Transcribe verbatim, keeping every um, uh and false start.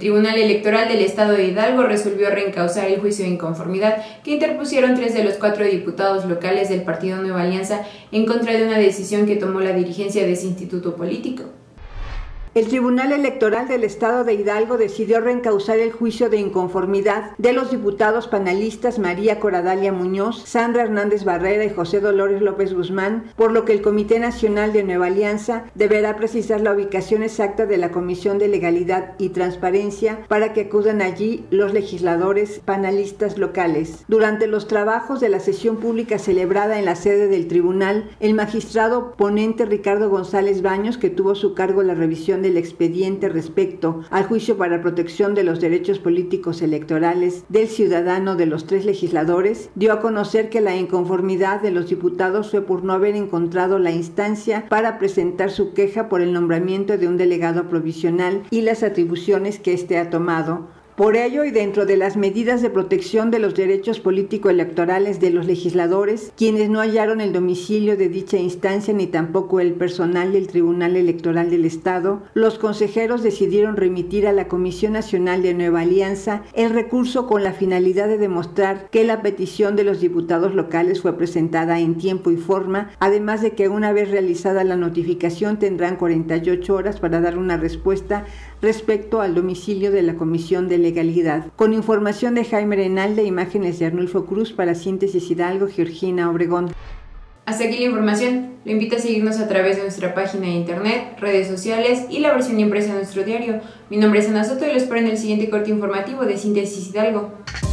Tribunal Electoral del Estado de Hidalgo resolvió reencauzar el juicio de inconformidad que interpusieron tres de los cuatro diputados locales del Partido Nueva Alianza en contra de una decisión que tomó la dirigencia de ese instituto político. El Tribunal Electoral del Estado de Hidalgo decidió reencauzar el juicio de inconformidad de los diputados panelistas María Coradalia Muñoz, Sandra Hernández Barrera y José Dolores López Guzmán, por lo que el Comité Nacional de Nueva Alianza deberá precisar la ubicación exacta de la Comisión de Legalidad y Transparencia para que acudan allí los legisladores panelistas locales. Durante los trabajos de la sesión pública celebrada en la sede del tribunal, el magistrado ponente Ricardo González Baños, que tuvo a su cargo la revisión del expediente respecto al juicio para protección de los derechos políticos electorales del ciudadano de los tres legisladores, dio a conocer que la inconformidad de los diputados fue por no haber encontrado la instancia para presentar su queja por el nombramiento de un delegado provisional y las atribuciones que éste ha tomado. Por ello, y dentro de las medidas de protección de los derechos político-electorales de los legisladores, quienes no hallaron el domicilio de dicha instancia ni tampoco el personal del Tribunal Electoral del Estado, los consejeros decidieron remitir a la Comisión Nacional de Nueva Alianza el recurso con la finalidad de demostrar que la petición de los diputados locales fue presentada en tiempo y forma, además de que una vez realizada la notificación tendrán cuarenta y ocho horas para dar una respuesta respecto al domicilio de la Comisión de Legalidad. Con información de Jaime Renalde, imágenes de Arnulfo Cruz para Síntesis Hidalgo, Georgina Obregón. Hasta aquí la información. Lo invito a seguirnos a través de nuestra página de internet, redes sociales y la versión impresa de nuestro diario. Mi nombre es Ana Soto y lo espero en el siguiente corte informativo de Síntesis Hidalgo.